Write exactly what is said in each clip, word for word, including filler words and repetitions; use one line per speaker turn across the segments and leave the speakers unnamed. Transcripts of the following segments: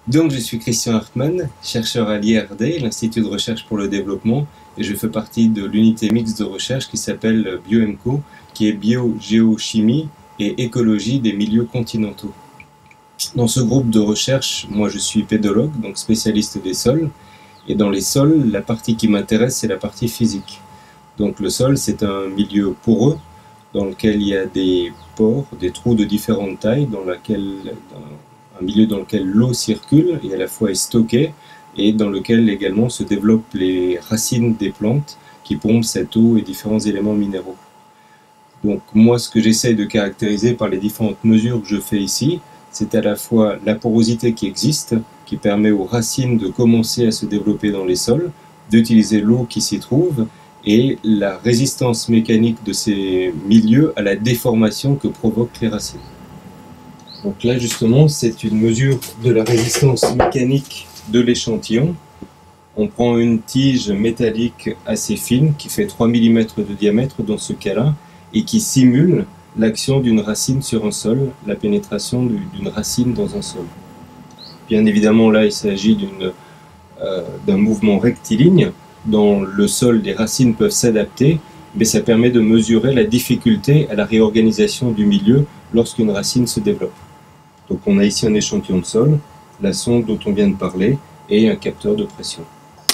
Donc, je suis Christian Hartmann, chercheur à l'I R D, l'Institut de recherche pour le développement, et je fais partie de l'unité mixte de recherche qui s'appelle BioEMCO, qui est biogéochimie et écologie des milieux continentaux. Dans ce groupe de recherche, moi je suis pédologue, donc spécialiste des sols, et dans les sols, la partie qui m'intéresse, c'est la partie physique. Donc le sol, c'est un milieu poreux, dans lequel il y a des pores, des trous de différentes tailles, dans laquelle, dans un milieu dans lequel l'eau circule et à la fois est stockée, et dans lequel également se développent les racines des plantes qui pompent cette eau et différents éléments minéraux. Donc moi, ce que j'essaye de caractériser par les différentes mesures que je fais ici, c'est à la fois la porosité qui existe, qui permet aux racines de commencer à se développer dans les sols, d'utiliser l'eau qui s'y trouve, et la résistance mécanique de ces milieux à la déformation que provoquent les racines. Donc là justement, c'est une mesure de la résistance mécanique de l'échantillon. On prend une tige métallique assez fine qui fait trois millimètres de diamètre dans ce cas-là et qui simule l'action d'une racine sur un sol, la pénétration d'une racine dans un sol. Bien évidemment, là, il s'agit euh, d'un mouvement rectiligne. Dans le sol, les racines peuvent s'adapter, mais ça permet de mesurer la difficulté à la réorganisation du milieu lorsqu'une racine se développe. Donc on a ici un échantillon de sol, la sonde dont on vient de parler, et un capteur de pression.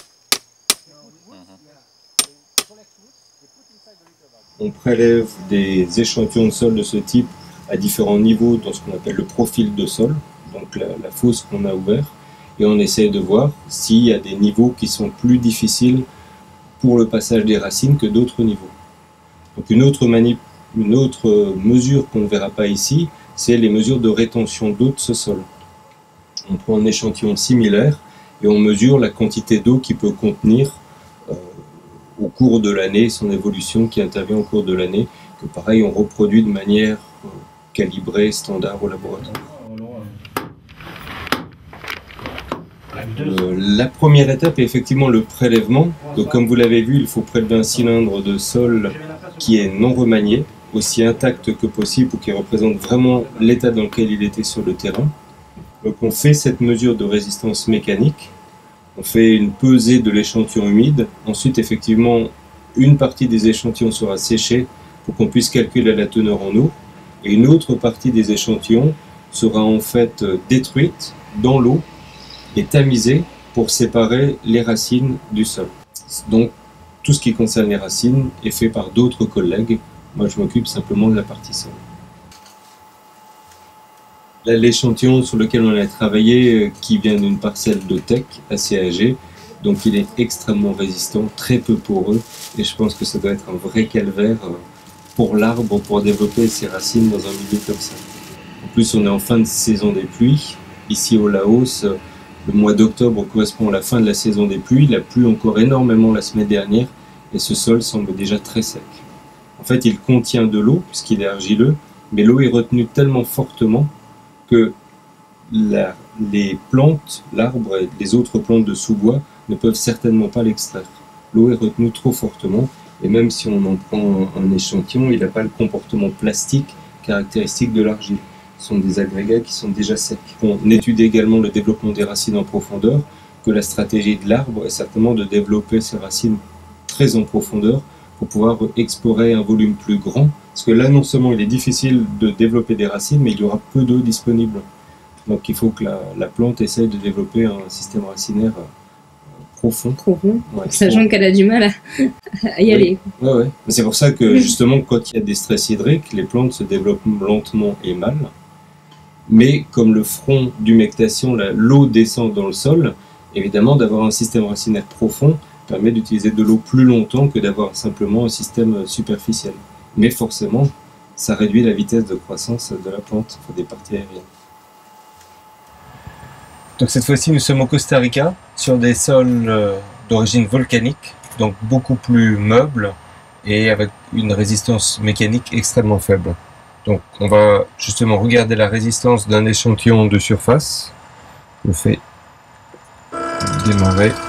On prélève des échantillons de sol de ce type à différents niveaux dans ce qu'on appelle le profil de sol, donc la, la fosse qu'on a ouverte, et on essaie de voir s'il y a des niveaux qui sont plus difficiles pour le passage des racines que d'autres niveaux. Donc une autre, manip, une autre mesure qu'on ne verra pas ici, c'est les mesures de rétention d'eau de ce sol. On prend un échantillon similaire et on mesure la quantité d'eau qu'il peut contenir euh, au cours de l'année, son évolution qui intervient au cours de l'année, que pareil on reproduit de manière euh, calibrée, standard au laboratoire. Euh, la première étape est effectivement le prélèvement. Donc comme vous l'avez vu, il faut prélever un cylindre de sol qui est non remanié, aussi intact que possible pour qu'il représente vraiment l'état dans lequel il était sur le terrain. Donc on fait cette mesure de résistance mécanique, on fait une pesée de l'échantillon humide, ensuite effectivement une partie des échantillons sera séchée pour qu'on puisse calculer la teneur en eau, et une autre partie des échantillons sera en fait détruite dans l'eau et tamisée pour séparer les racines du sol. Donc tout ce qui concerne les racines est fait par d'autres collègues, moi je m'occupe simplement de la partie sol. Là, l'échantillon sur lequel on a travaillé, qui vient d'une parcelle de teck assez âgée, donc il est extrêmement résistant, très peu poreux, et je pense que ça doit être un vrai calvaire pour l'arbre pour développer ses racines dans un milieu comme ça. En plus, on est en fin de saison des pluies. Ici au Laos, le mois d'octobre correspond à la fin de la saison des pluies. Il a plu encore énormément la semaine dernière, et ce sol semble déjà très sec. En fait, il contient de l'eau, puisqu'il est argileux, mais l'eau est retenue tellement fortement que la, les plantes, l'arbre et les autres plantes de sous-bois ne peuvent certainement pas l'extraire. L'eau est retenue trop fortement, et même si on en prend un, un échantillon, il n'a pas le comportement plastique caractéristique de l'argile. Ce sont des agrégats qui sont déjà secs. On étudie également le développement des racines en profondeur, que la stratégie de l'arbre est certainement de développer ses racines très en profondeur pour pouvoir explorer un volume plus grand. Parce que là, non seulement il est difficile de développer des racines, mais il y aura peu d'eau disponible. Donc il faut que la, la plante essaye de développer un système racinaire euh, profond.
Profond,
ouais,
sachant qu'elle a du mal à, à y oui. aller.
Ouais, ouais. C'est pour ça que justement, quand il y a des stress hydriques, les plantes se développent lentement et mal. Mais comme le front d'humectation, l'eau descend dans le sol, évidemment, d'avoir un système racinaire profond permet d'utiliser de l'eau plus longtemps que d'avoir simplement un système superficiel. Mais forcément, ça réduit la vitesse de croissance de la plante pour des parties aériennes. Donc cette fois-ci, nous sommes au Costa Rica, sur des sols euh, d'origine volcanique, donc beaucoup plus meubles et avec une résistance mécanique extrêmement faible. Donc on va justement regarder la résistance d'un échantillon de surface. Je fais démarrer.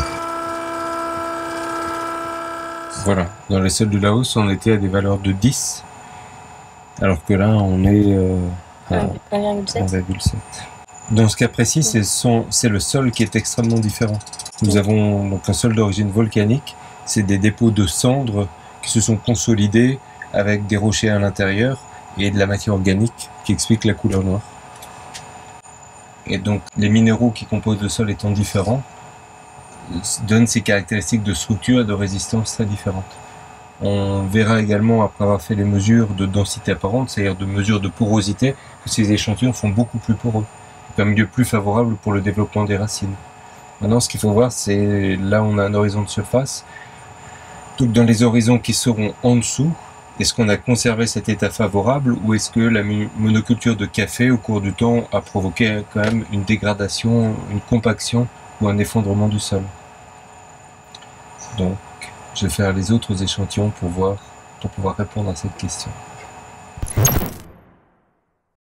Voilà, dans les sols du Laos, on était à des valeurs de dix, alors que là, on est euh, à un virgule sept.
Dans ce cas précis, c'est son- c'est le sol qui est extrêmement différent. Nous avons donc un sol d'origine volcanique, c'est des dépôts de cendres qui se sont consolidés avec des rochers à l'intérieur et de la matière organique qui explique la couleur noire. Et donc les minéraux qui composent le sol étant différents, donnent ces caractéristiques de structure et de résistance très différentes. On verra également, après avoir fait les mesures de densité apparente, c'est-à-dire de mesures de porosité, que ces échantillons sont beaucoup plus poreux, un milieu plus favorable pour le développement des racines. Maintenant, ce qu'il faut voir, c'est là on a un horizon de surface. Donc dans les horizons qui seront en dessous, est-ce qu'on a conservé cet état favorable ou est-ce que la monoculture de café au cours du temps a provoqué quand même une dégradation, une compaction ou un effondrement du sol? Donc, je vais faire les autres échantillons pour voir, pour pouvoir répondre à cette question.